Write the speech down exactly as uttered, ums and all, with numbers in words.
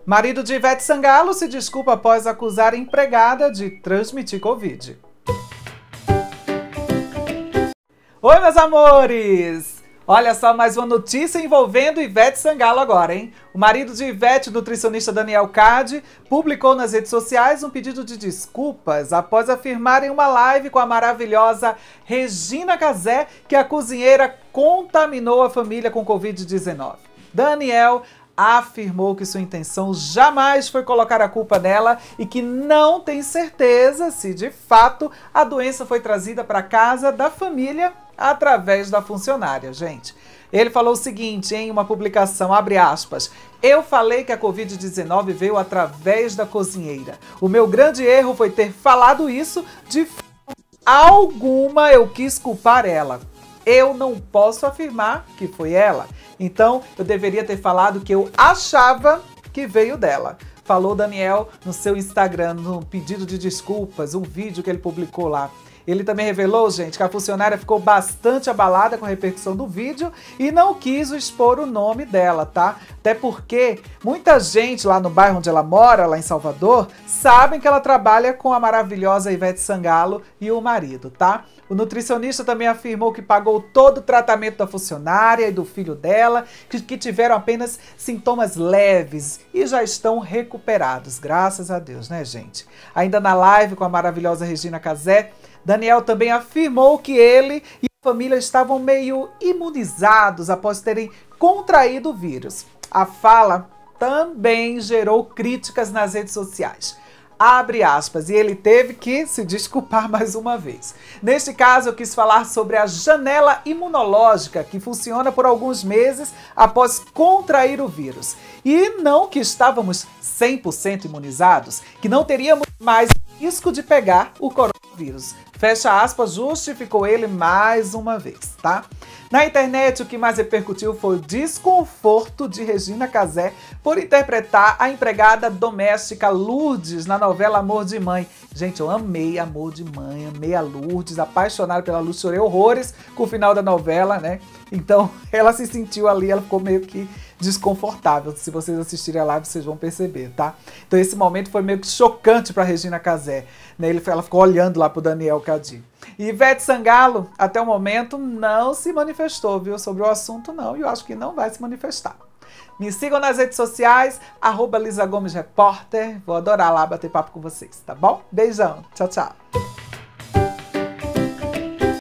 Marido de Ivete Sangalo se desculpa após acusar a empregada de transmitir Covid. Oi, meus amores! Olha só mais uma notícia envolvendo Ivete Sangalo agora, hein? O marido de Ivete, o nutricionista Daniel Cade, publicou nas redes sociais um pedido de desculpas após afirmar em uma live com a maravilhosa Regina Casé que a cozinheira contaminou a família com Covid dezenove. Daniel afirmou que sua intenção jamais foi colocar a culpa nela e que não tem certeza se, de fato, a doença foi trazida para casa da família através da funcionária, gente. Ele falou o seguinte em uma publicação, abre aspas, eu falei que a Covid dezenove veio através da cozinheira. O meu grande erro foi ter falado isso, de forma alguma eu quis culpar ela. Eu não posso afirmar que foi ela. Então, eu deveria ter falado que eu achava que veio dela. Falou Daniel no seu Instagram, no pedido de desculpas, um vídeo que ele publicou lá. Ele também revelou, gente, que a funcionária ficou bastante abalada com a repercussão do vídeo e não quis expor o nome dela, tá? Até porque muita gente lá no bairro onde ela mora, lá em Salvador, sabem que ela trabalha com a maravilhosa Ivete Sangalo e o marido, tá? O nutricionista também afirmou que pagou todo o tratamento da funcionária e do filho dela, que, que tiveram apenas sintomas leves e já estão recuperados, graças a Deus, né, gente? Ainda na live com a maravilhosa Regina Casé, Daniel também afirmou que ele e a família estavam meio imunizados após terem contraído o vírus. A fala também gerou críticas nas redes sociais. Abre aspas, e ele teve que se desculpar mais uma vez. Neste caso, eu quis falar sobre a janela imunológica que funciona por alguns meses após contrair o vírus. E não que estávamos cem por cento imunizados, que não teríamos mais risco de pegar o coronavírus. Fecha aspas, justificou ele mais uma vez, tá? Na internet, o que mais repercutiu foi o desconforto de Regina Casé por interpretar a empregada doméstica Lourdes na novela Amor de Mãe. Gente, eu amei Amor de Mãe, amei a Lourdes, apaixonada pela Lourdes, chorei horrores com o final da novela, né? Então, ela se sentiu ali, ela ficou meio que desconfortável. Se vocês assistirem a live, vocês vão perceber, tá? Então, esse momento foi meio que chocante para Regina Casé, né? Ela ficou olhando lá pro Daniel Cade. E Ivete Sangalo, até o momento, não se manifestou, viu, sobre o assunto, não. E eu acho que não vai se manifestar. Me sigam nas redes sociais, arroba Lisa Gomes Repórter. Vou adorar lá bater papo com vocês, tá bom? Beijão. Tchau, tchau.